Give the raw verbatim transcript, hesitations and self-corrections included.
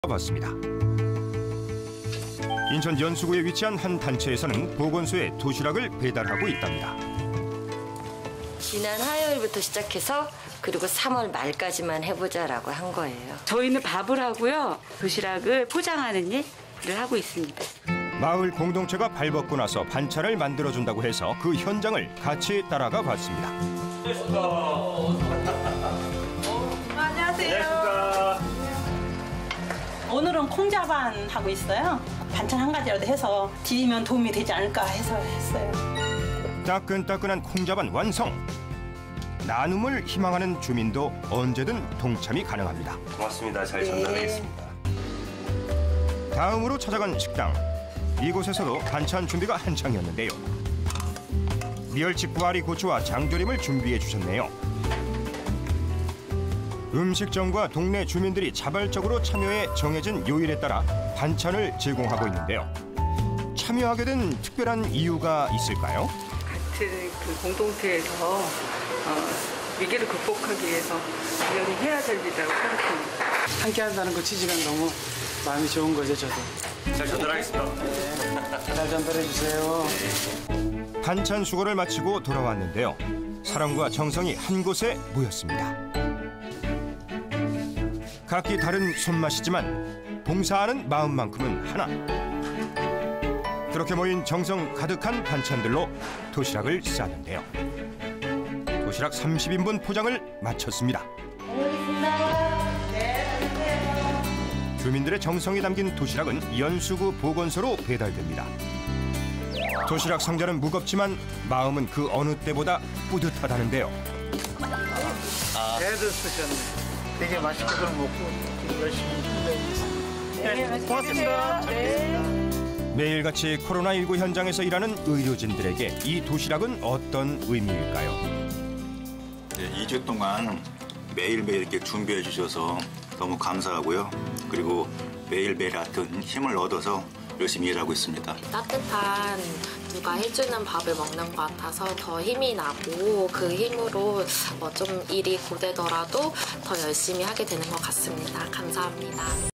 봤습니다. 인천 연수구에 위치한 한 단체에서는 보건소에 도시락을 배달하고 있답니다. 지난 화요일부터 시작해서 그리고 삼월 말까지만 해보자라고 한 거예요. 저희는 밥을 하고요. 도시락을 포장하는 일을 하고 있습니다. 마을 공동체가 발벗고 나서 반찬을 만들어준다고 해서 그 현장을 같이 따라가 봤습니다. 안녕하세요. 오늘은 콩자반 하고 있어요. 반찬 한 가지라도 해서 드리면 도움이 되지 않을까 해서 했어요. 따끈따끈한 콩자반 완성! 나눔을 희망하는 주민도 언제든 동참이 가능합니다. 고맙습니다. 잘 전달하겠습니다. 다음으로 찾아간 식당. 이곳에서도 반찬 준비가 한창이었는데요. 멸치, 고추와 장조림을 준비해 주셨네요. 음식점과 동네 주민들이 자발적으로 참여해 정해진 요일에 따라 반찬을 제공하고 있는데요. 참여하게 된 특별한 이유가 있을까요? 같은 그 공동체에서 어, 위기를 극복하기 위해서 당연히 해야 될 일이라고 생각합니다. 함께 한다는 그 취지가 너무 마음이 좋은 거죠, 저도. 잘 전달하겠습니다. 네, 잘 전달해 주세요. 반찬 수거를 마치고 돌아왔는데요. 사랑과 정성이 한 곳에 모였습니다. 각기 다른 손맛이지만 봉사하는 마음만큼은 하나. 그렇게 모인 정성 가득한 반찬들로 도시락을 싸는데요. 도시락 삼십 인분 포장을 마쳤습니다. 주민들의 정성이 담긴 도시락은 연수구 보건소로 배달됩니다. 도시락 상자는 무겁지만 마음은 그 어느 때보다 뿌듯하다는데요. 애들 쓰셨네. 되게 맛있게 그걸 먹고 열심히 준비하겠습니다. 네, 고맙습니다. 매일같이 코로나십구 현장에서 일하는 의료진들에게 이 도시락은 어떤 의미일까요? 네, 이 주 동안 매일매일 이렇게 준비해 주셔서 너무 감사하고요. 그리고 매일매일 같은 힘을 얻어서 열심히 일하고 있습니다. 따뜻한 누가 해주는 밥을 먹는 것 같아서 더 힘이 나고 그 힘으로 뭐 좀 일이 고되더라도 더 열심히 하게 되는 것 같습니다. 감사합니다.